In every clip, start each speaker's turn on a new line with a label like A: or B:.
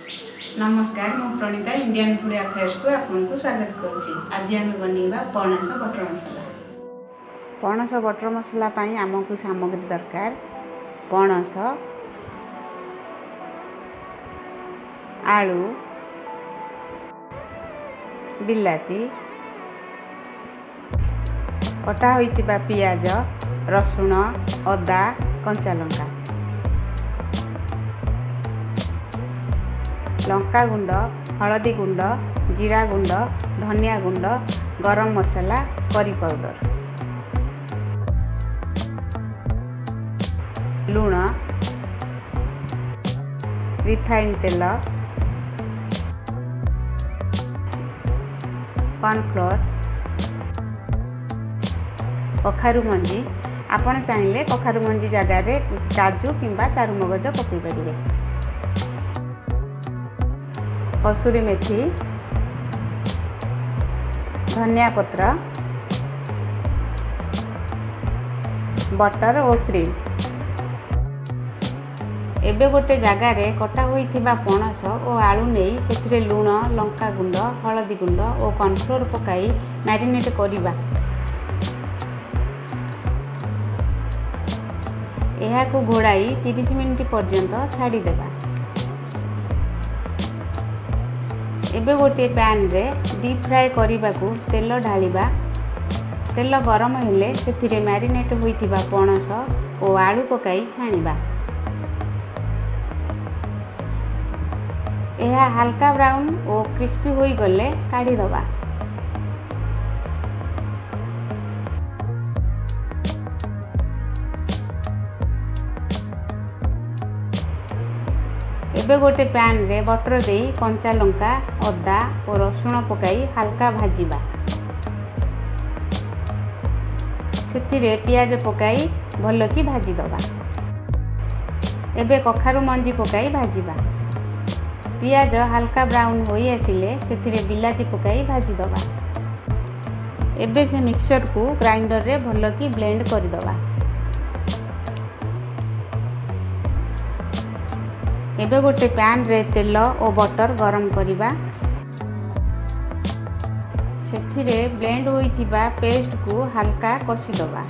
A: नमस्कार, मु Pranita Indian food affairs को आपको स्वागत करुच्ची। आज आम बनवा पणस बटर मसला। पणस बटर मसला पाई आमको सामग्री दरकार पणस, आलू, बिलाती, कटा होइतिबा पियाज, रसुण, अदा, कंचा लंका, लंका गुंड, हलदी गुंड, जीरा गुंड, धनिया गुंड, गरम मसला, करी पाउडर, लूण, रिफाइन तेल, कॉर्नफ्लोर, कखारु मंजी। आपण चाहिए कखारु मंजी जगार काजू किंबा चारुमगज पकई पारे, कसूरी मेथी, धनिया पत्र, बटर और क्रीम। एबे गोटे जगार कटा होइथिबा पणस और आलू नहीं से लूण, लंका गुंड, हलदी गुंड और कॉर्नफ्लोर पकाई मैरिनेट करिबा। एहा को घोड़ाई 30 मिनिट पर्यंत छाड़ी देबा। एबे गोटे पैन रे डीप फ्राए करने को तेल ढालिबा। तेल गरम हेले सेथिरे मैरिनेट होइथिबा पणस और आलू पकाई छाणिबा। एहा हल्का ब्राउन और क्रिस्पी होई गले काढ़ी दबा। एबे गोटे पैन रे बटर दे कंचा लंका, अदा और रसुण पकाई हल्का भाजिबा। सेथिरे पियाज पकाई भल की भाजी दबा। एबे कखारु मंजी पकाई भाजिबा। पियाज हल्का ब्राउन होई आसिले सेथिरे बिलाती पकाई भाजी दबा। एबे से मिक्सचर को ग्राइंडर रे भल की ब्लेंड कर दबा। एबे गोटे पैन रे तेल और बटर गरम करिबा। सेथिरे ब्लेंड होइथिबा पेस्ट को हल्का कसी दबा।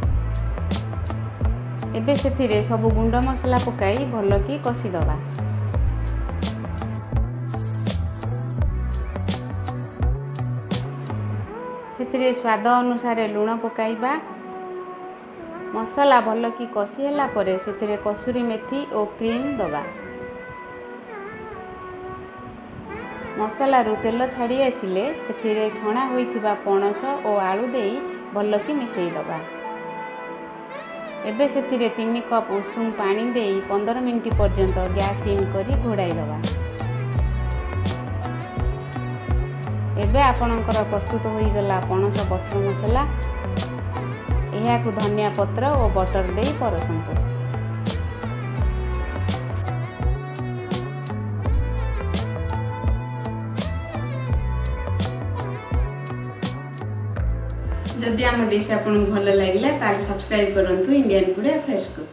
A: एबे सेथिरे सब गुंड मसला पकाई भल की कसी दबा। सेथिरे स्वाद अनुसार लूण पकाइबा। मसला भल की कसी होला परे सेथिरे कसूरी मेथी और क्रीम दबा। मसला रू तेल छाड़ी आसिले सेथिरे छणा होइथिबा पणस और आलू देई भल की मिसई दबा। एबे सेथिरे 3 कप उषुम पानी देई 15 मिनिट पर्यंत गैस इन करी घोड़ाई दबा। एबे आपणकर प्रस्तुत होई गला पणस बटर मसला। एहा को धनिया पत्र और बटर देई परसंतु। जदि आम डिश आपको भल लगे ताल सब्सक्राइब करूँ इंडियन फूड अफेयर्स को।